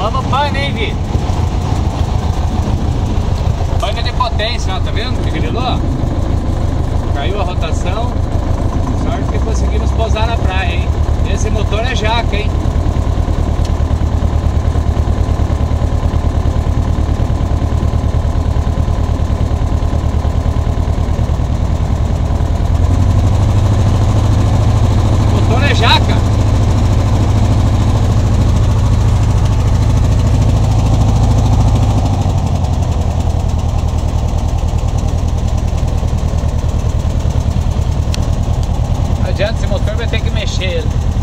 Vamos pane, hein, Vitor? Pane de potência, ó, tá vendo que grilou? Caiu a rotação. Sorte que conseguimos pousar na praia, hein? Esse motor é jaca, hein? O motor é jaca. Não adianta, esse motor vai ter que mexer ele.